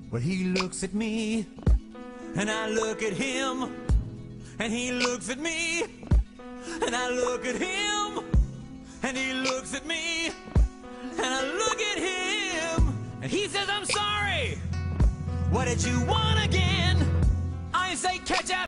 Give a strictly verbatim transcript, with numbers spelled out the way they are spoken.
Well, he looks at me, and I look at him, and he looks at me, and I look at him, and he looks at me, and I look at him, and he says, I'm sorry. What did you want again? I say, catch up.